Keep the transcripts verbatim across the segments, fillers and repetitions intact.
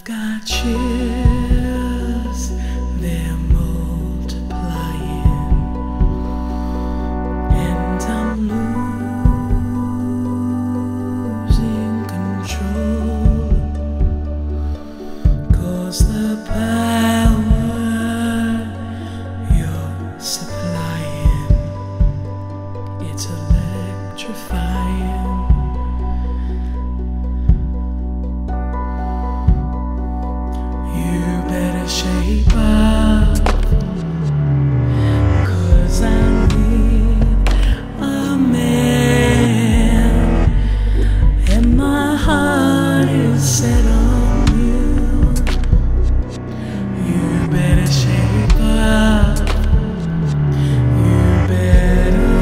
I've got chills, they're multiplying, and I'm losing control, 'cause the power you're supplying, it's electrifying. Shape up, 'cause I need a man, and my heart is set on you. You better shape up, you better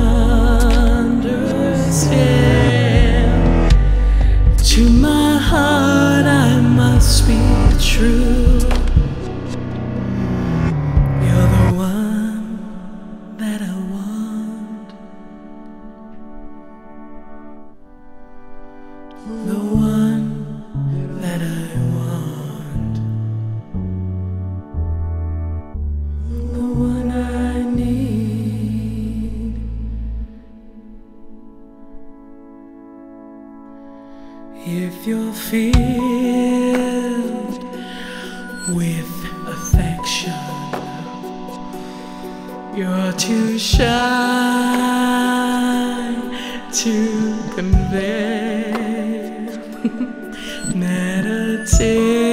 understand. To my heart I must be true. The one that I want, the one I need. If you're filled with affection, you're too shy to convey. Meditate.